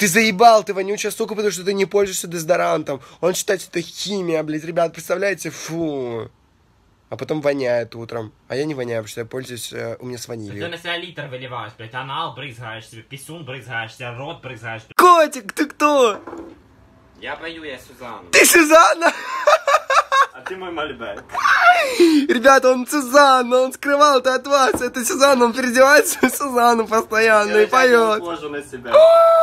Ты заебал, ты вонючая сука, потому что ты не пользуешься дезодорантом. Он считает, что это химия, блядь, ребят, представляете? Фу. А потом воняет утром. А я не воняю, потому что я пользуюсь, у меня с ванилью. Ты на себя литр выливаешь, блядь, анал брызгаешь себе, писюн брызгаешь себе, рот брызгаешь. Котик, ты кто? Я пою, я Сюзанна. Ты Сюзанна? А ты мой Мальбек. Ребята, он Сюзанна, он скрывал это от вас. Это Сюзанна, он переодевается в Сюзанну постоянно и поет. Похожу на себя.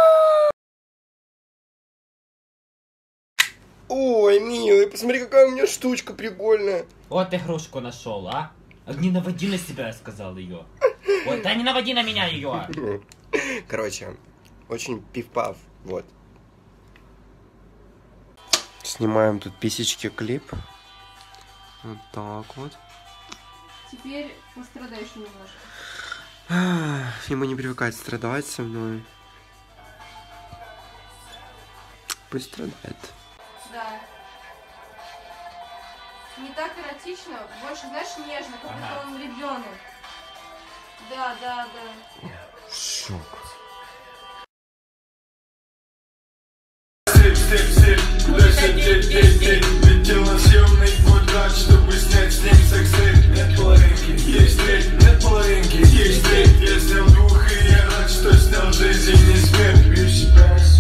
Ой, милый, посмотри, какая у меня штучка прикольная. Вот игрушку нашел, а? Не наводи на себя, я сказал ее. Вот, да не наводи на меня ее. Короче, очень пиф-паф, вот. Снимаем тут писечки клип. Вот так вот. Теперь пострадаешь немножко. Ему не привыкать страдать со мной. Пусть страдает. Да. Не так эротично, больше, знаешь, нежно, как будто он ребенок. Да, да, да. Шок. Чтобы снять с ним секс-тейп. Нет половинки, есть треть. Нет половинки, есть треть. Я снял двух, и я рад, что снял жизнь не смерть.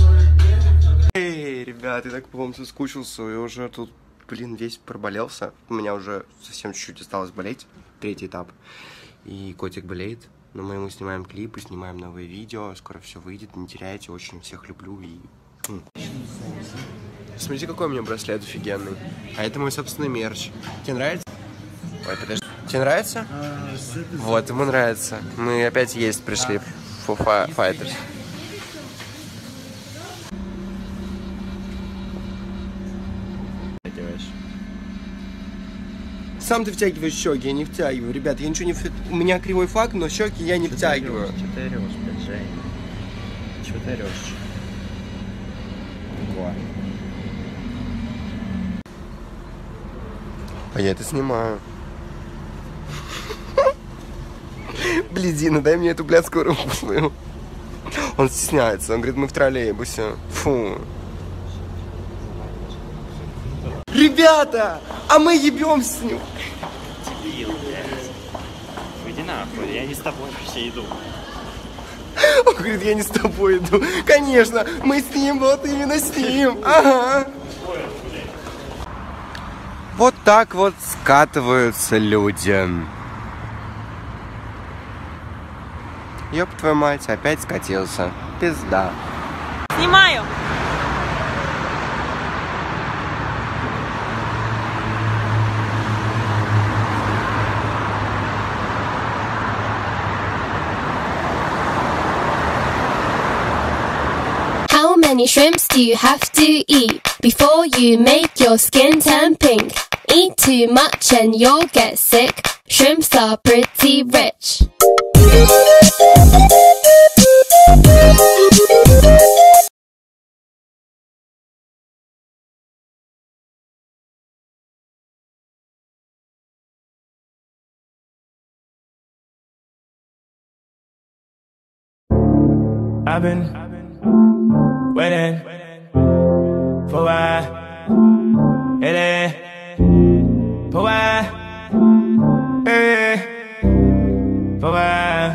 Эй, ребят, я так по вам соскучился. Я уже тут, блин, весь проболелся. У меня уже совсем чуть-чуть осталось болеть. 3-й этап. И котик болеет. Но мы ему снимаем клипы, снимаем новые видео. Скоро все выйдет, не теряйте. Очень всех люблю и... Смотрите, какой у меня браслет офигенный. А это мой собственный мерч. Тебе нравится? Ой, подожди. Тебе нравится? Вот, ему нравится. Мы опять есть пришли. Foo Fighters. Сам ты втягиваешь щеки, я не втягиваю. Ребят, я ничего не... У меня кривой факт, но щеки я не втягиваю. Что ты орешь, блядь, Жень? Чего ты орешь? А я это снимаю. Блядина, дай мне эту блядскую руку свою. Он стесняется, он говорит, мы в троллейбусе. Фу. Ребята, а мы ебем с ним. Дебил, блядь. Иди нахуй, я не с тобой вообще иду. Он говорит, я не с тобой иду. Конечно, мы с ним, вот именно с ним. Ага. Вот так вот скатываются люди. Ёб твою мать, опять скатился. Пизда. Снимаю. How many shrimps do you have to eat before you make your skin turn pink? Eat too much and you'll get sick. Shrimps are pretty rich. I've been waiting for why it ain't for why for why.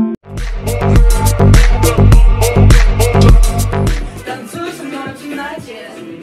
Танцуй со мной в темноте.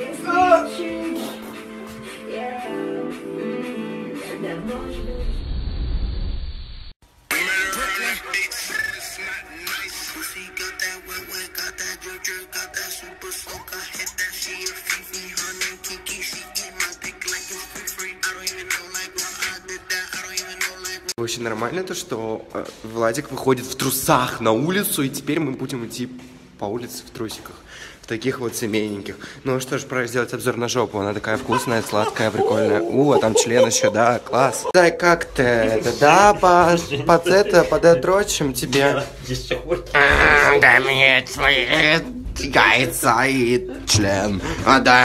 Вообще нормально то, что Владик выходит в трусах на улицу, и теперь мы будем идти по улице в трусиках. В таких вот семейненьких. Ну что ж, пора сделать обзор на жопу. Она такая вкусная, сладкая, прикольная. А там член еще, да, класс. Да, как ты это, да, под это, подрочим тебе. Дай мне твои яйца и член.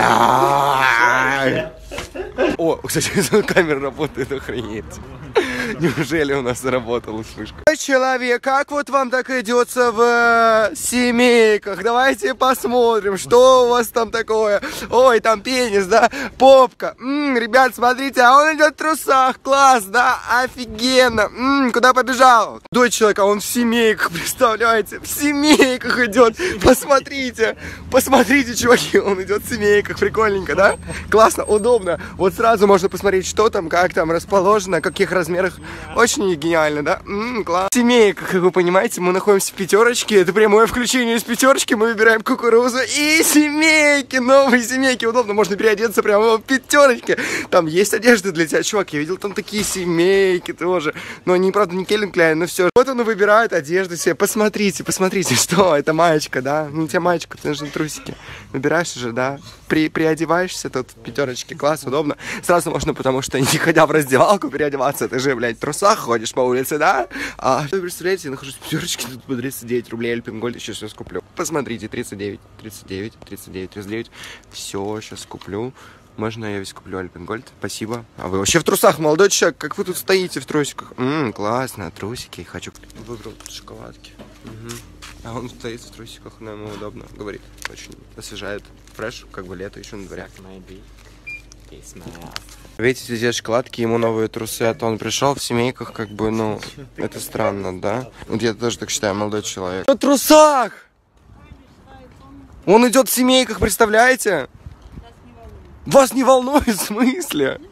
Да. О, кстати, камера работает, охренеть. Неужели у нас заработала вспышка? Человек, как вот вам так идется в семейках? Давайте посмотрим, что у вас там такое. Ой, там пенис, да? Попка. Ребят, смотрите, а он идет в трусах. Класс, да? Офигенно. Куда побежал? Дочь человека, он в семейках, представляете? В семейках идет. Посмотрите. Посмотрите, чуваки, он идет в семейках. Прикольненько, да? Классно, удобно. Вот сразу можно посмотреть, что там, как там расположено, в каких размерах. Очень гениально, да? Класс. В семейках, как вы понимаете, мы находимся в пятерочке. Это прямое включение из пятерочки. Мы выбираем кукурузу и семейки. Новые семейки. Удобно, можно переодеться прямо в пятерочке. Там есть одежда для тебя, чувак. Я видел там такие семейки тоже. Но они, правда, не Кельвин Кляйн, но все. Вот он выбирает одежду себе. Посмотрите, посмотрите, что это маечка, да? Ну, у тебя маечка, ты нужны трусики. Выбираешь уже, да? Приодеваешься тут в пятерочке. Класс, удобно. Сразу можно, потому что не ходя в раздевалку переодеваться, ты же, блядь, в трусах ходишь по улице, да? А вы представляете, я нахожусь в пятерочке, тут по 39 рублей Альпенгольд, сейчас все куплю. Посмотрите, 39, 39, 39, 39. Все, сейчас куплю. Можно я весь куплю Альпенгольд? Спасибо. А вы вообще в трусах, молодой человек? Как вы тут стоите в трусиках? Классно, трусики. Хочу. Выбрал тут шоколадки. А он стоит в трусиках, но ему удобно. Говорит, очень освежает. Фреш, как бы лето еще на дворе. Видите, здесь шоколадки, ему новые трусы, а то он пришел в семейках, как бы, ну, это странно, да? Вот я тоже так считаю, молодой человек. В трусах! Он идет в семейках, представляете? Вас не волнует, в смысле?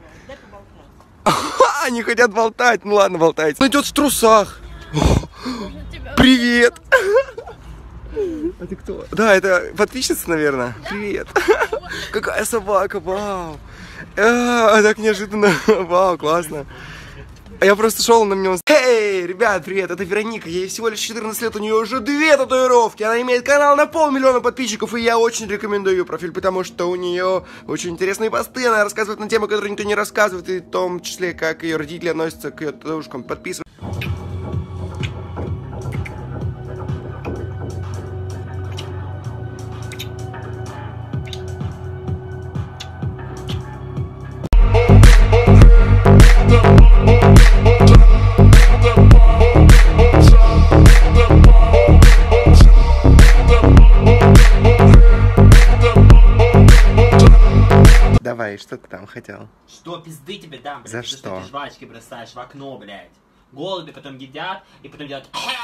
Они хотят болтать, ну ладно, болтайте. Он идет в трусах. Привет! А ты кто? Да, это подписчица, наверное. Привет. Какая собака, вау. Так неожиданно. Вау, классно. А я просто шел на меня. Эй, ребят, привет, это Вероника. Ей всего лишь 14 лет, у нее уже 2 татуировки. Она имеет канал на 500 000 подписчиков, и я очень рекомендую ее профиль, потому что у нее очень интересные посты. Она рассказывает на темы, которые никто не рассказывает, и в том числе, как ее родители относятся к ее татуировкам. Подписывайтесь. Давай, что ты там хотел? Что, пизды тебе дам, блядь? За что? что? Ты жвачки бросаешь в окно, блядь. Голуби потом едят, и потом делают...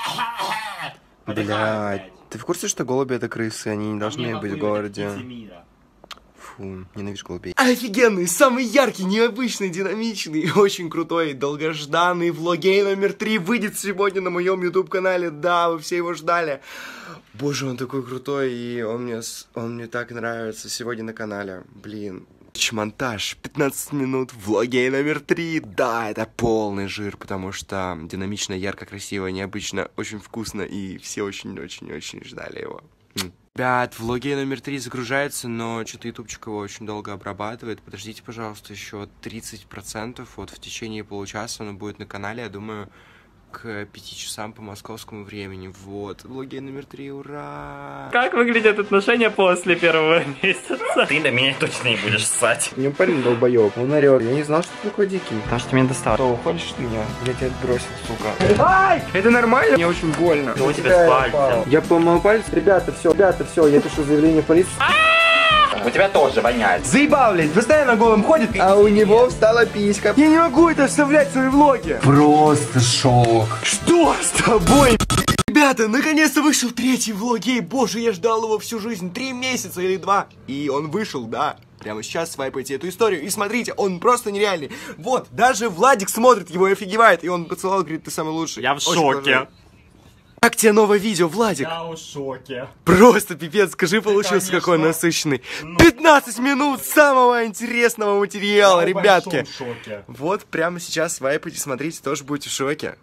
Блядь, ты в курсе, что голуби это крысы? Они не должны быть в городе. Фу, ненавижу голубей. Офигенный, самый яркий, необычный, динамичный, очень крутой, долгожданный влогей номер 3 выйдет сегодня на моем YouTube канале. Да, вы все его ждали. Боже, он такой крутой, и он мне так нравится сегодня на канале. Блин. Монтаж, 15 минут, влогей номер 3. Да, это полный жир, потому что динамично, ярко, красиво, необычно, очень вкусно, и все очень-очень-очень ждали его. Ребят, влогей номер 3 загружается, но что-то ютубчик его очень долго обрабатывает. Подождите, пожалуйста, еще 30%. Вот в течение получаса он будет на канале, я думаю, к 5 часам по московскому времени. Вот, влогей номер 3, ура! Как выглядят отношения после первого месяца? Ты на меня точно не будешь ссать. У меня парень долбоёб, он орёт. Я не знал, что ты такой дикий. Потому что ты меня достал. Что, уходишь от меня? Я тебя отбросил, сука. Ай! Это нормально? Мне очень больно. Что у тебя с пальцем? Я поломал палец. Ребята, все, я пишу заявление в полицию. У тебя тоже воняет. Заебал, блядь, постоянно голым ходит, а у него встала писька. Я не могу это вставлять в свои влоги. Просто шок. Что с тобой? Ребята, наконец-то вышел 3-й влог, ей, боже, я ждал его всю жизнь, 3 месяца или 2. И он вышел, да. Прямо сейчас свайпайте эту историю и смотрите, он просто нереальный. Вот, даже Владик смотрит его и офигевает, и он поцеловал, говорит, ты самый лучший. Я в шоке. Как тебе новое видео, Владик? Я в шоке. Просто пипец, скажи, получился какой насыщенный. 15 минут самого интересного материала, я ребятки. В шоке. Вот прямо сейчас свайпайте, смотрите, тоже будете в шоке.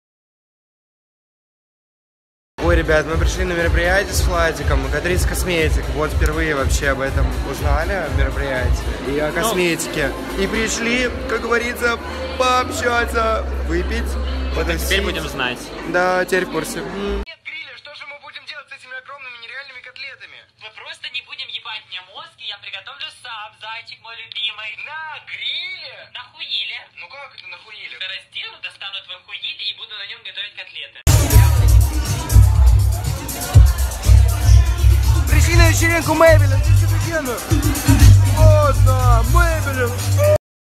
Ой, ребят, мы пришли на мероприятие с Владиком, Катрис Косметик. Вот впервые вообще об этом узнали, о мероприятии и о косметике. И пришли, как говорится, пообщаться, выпить. Теперь будем знать. Да, теперь в курсе. Нет гриля, что же мы будем делать с этими огромными нереальными котлетами? котлетами? Мы просто не будем ебать мне мозг, и я приготовлю сам, зайчик мой любимый. На гриле? На хуиле. Ну как это на хуиле? Раздену, достану твой хуиль и буду на нем готовить котлеты. Пришли на вечеринку Мэйвилен, ты что делаешь?